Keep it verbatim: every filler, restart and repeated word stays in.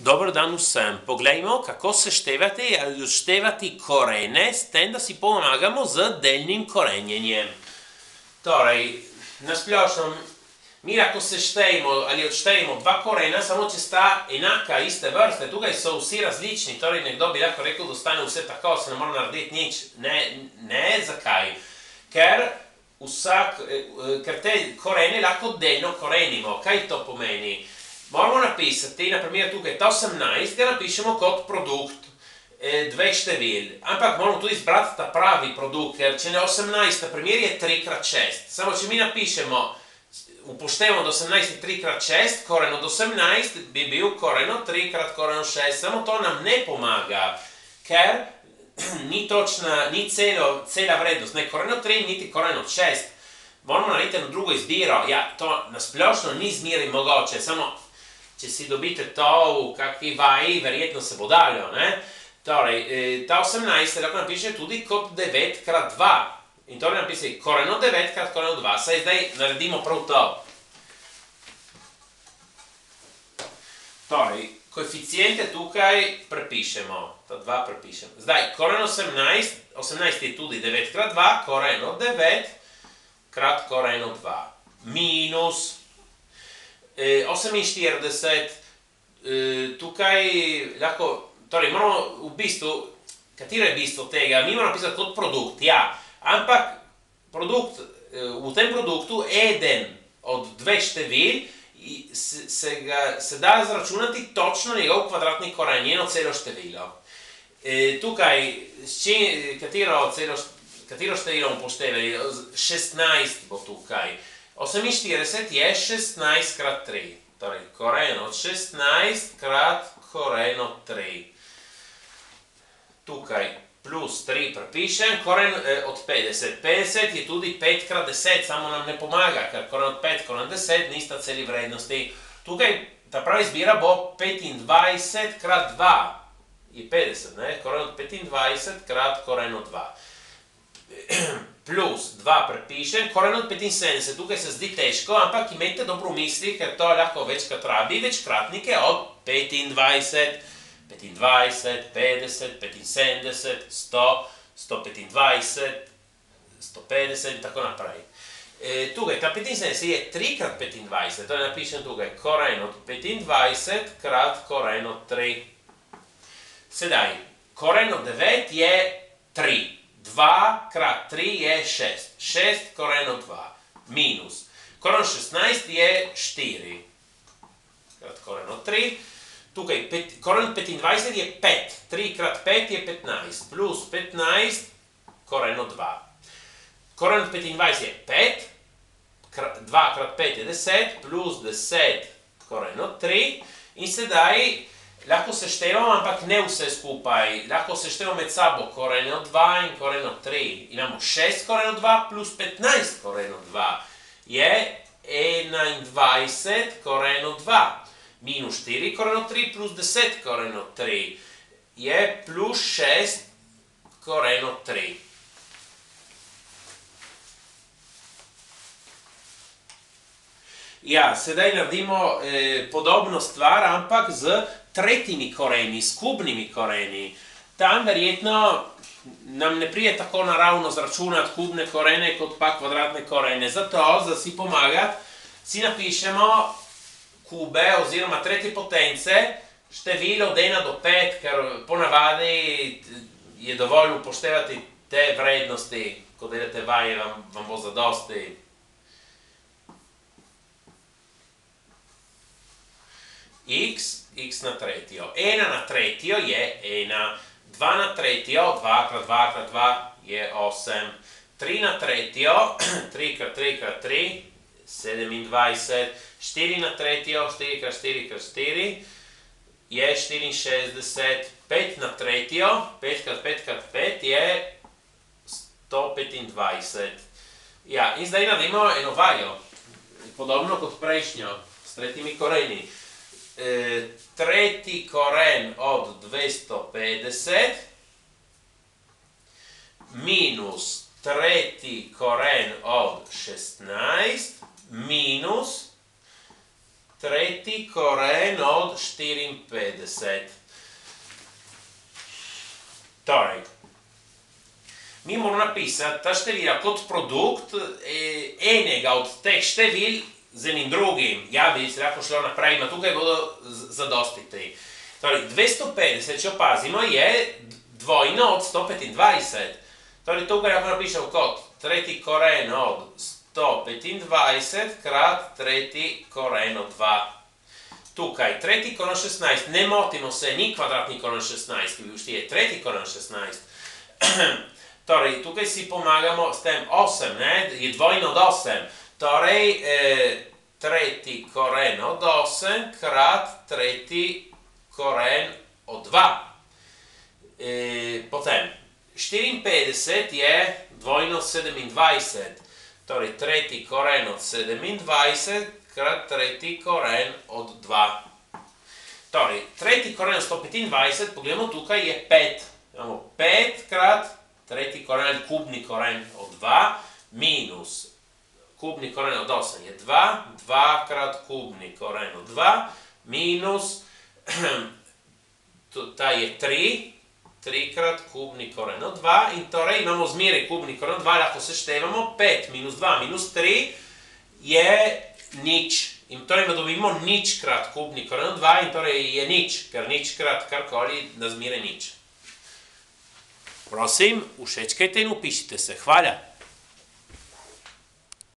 Dobar dan vsem. Poglejmo, kako seštevati ali odštevati korene, s tem, da si pomagamo z delnim korenjenjem. Torej, na splošno, mi lahko seštejemo ali odštejemo dva korena, samo če sta enaka, iste vrste. Tukaj so vsi različni, torej nekdo bi lahko rekel, da ostane vse tako, se ne mora narediti nič. Ne, ne, zakaj? Ker vsak, ker te korene lahko delno korenimo. Kaj to pomeni? Moramo napisati, na primer tukaj ta osemnajst, ga napišemo kot produkt dveh števil. Ampak moramo tudi izbrati ta pravi produkt, ker če ne osemnajst, na primer je tri krat šest. Samo če mi napišemo, upoštevamo da osemnajst je tri krat šest, koren od osemnajst bi bil koren od tri krat koren od šest. Samo to nam ne pomaga, ker ni točna, ni celo, cela vrednost, ne koren od tri, niti koren od šest. Moramo narediti eno drugo izbiro. Ja, to nasplošno ni zmeraj mogoče, samo če si dobite to v kakvi vaji, verjetno se bo dalo, ne? Torej, ta osemnajst se lahko napiše tudi kot devet krat dva. In torej napisati koren od devet krat koren od dva. Saj zdaj naredimo prav to. Torej, koeficijente tukaj prepišemo. Ta dva prepišemo. Zdaj, koren osemnajst, osemnajst je tudi devet krat dva, koren od devet krat koren od dva. Minus oseminštirideset, tukaj lahko, torej moramo v bistvu, katero je bistvo tega, mi moramo napisati kot produkt, ja, ampak produkt, v tem produktu eden od dveh števil se, ga, se da zračunati točno njegov kvadratni koren, njeno celo število. Tukaj, katero, celo, katero število bomo upoštevali, šestnajst bo tukaj. oseminštirideset je šestnajst krat tri, torej koren od šestnajst krat koren od tri. Tukaj plus tri prepišem, koren od petdeset. petdeset je tudi pet krat deset, samo nam ne pomaga, ker koren od pet, koren od deset nista celi vrednosti. Tukaj ta pravi izbira bo petindvajset krat dva, je petdeset, ne? Koren od petindvajset krat koren od dva. Plus dva prepišem, koren od petinsedemdeset, tukaj se zdi težko, ampak imejte dobro v misli, ker to lahko večkrat rabi, večkratnike od petindvajset, petindvajset, petdeset, petinsedemdeset, sto, sto petindvajset, sto petdeset in tako naprej. Tukaj, ta petinsedemdeset je tri krat petindvajset, torej napišem tukaj koren od petindvajset krat koren od tri. Sedaj, koren od devet je tri. dva krat tri je šest. šest koren od dva. Minus. Koren od šestnajst je štiri. Krat koren od tri. Tukaj, koren od petindvajset je pet. tri krat pet je petnajst. Plus petnajst koren od dva. Koren od petindvajset je pet. dva krat pet je deset. Plus deset koren od tri. In sedaj lahko seštevamo, ampak ne vse skupaj. Lahko seštevamo med sabo koren od dva in koren od tri. Imamo šest koren od dva plus petnajst koren od dva. Je enaindvajset koren od dva. Minus štiri koren od tri plus deset koren od tri. Je plus šest koren od tri. Ja, sedaj naredimo eh, podobno stvar, ampak z tretjimi koreni, skupnimi koreni. Tam verjetno nam ne prije tako naravno zračunati kubne korene, kot pa kvadratne korene. Zato, za si pomagati, si napišemo kube oziroma tretje potence, število od ena do pet, ker ponavadi je dovolj upoštevati te vrednosti, ko delate vaje, vam, vam bo zadosti. X, x na tretjo. ena na tretjo je ena. dva na tretjo, dva krat dva krat dva je osem. tri na tretjo, tri krat tri krat tri, sedemindvajset. štiri na tretjo, štiri krat štiri krat štiri je štiriinšestdeset. pet na tretjo, pet krat pet krat pet je sto petindvajset. Ja, in zdaj naredimo eno vajo. Podobno kot prejšnjo, s tretjimi koreni. E, tretji koren od dvesto petdeset minus tretji koren od šestnajst minus tretji koren od štiriinpetdeset. Torej, mi moramo napisati ta števila kot produkt enega od teh števil z enim drugim. Ja, bi se lahko šlo naprej, ma tukaj bodo zadosti te. Torej, dvesto petdeset, če opazimo, je dvojno od sto petindvajset. Torej, tukaj lahko napišem kot tretji koren od sto petindvajset krat tretji koren od dva. Tukaj, tretji koren šestnajst, ne motimo se, ni kvadratni koren šestnajst, ki bi štije tretji koren šestnajst. Torej, tukaj si pomagamo s tem osem, ne, je dvojno od osem. Torej, tretji koren od osem krat tretji koren od dva. Potem, štiriinpetdeset je dvojno od sedemindvajset. Torej, tretji koren od sedemindvajset krat tretji koren od dva. Torej, tretji koren od sto petindvajset, pogledamo tukaj, je pet. Imamo pet krat tretji koren, kubni koren od dva, minus kubni koren od osem je dva, dva krat kubni koren od dva, minus, ta je tri, tri krat kubni koren od dva, in torej imamo zmeraj kubni koren od dva, lahko seštevamo, pet minus dva minus tri je nič. In torej dobimo nič krat kubni koren od dva in torej je nič, ker nič krat karkoli da zmeraj nič. Prosim, všečkajte in upišite se. Hvala.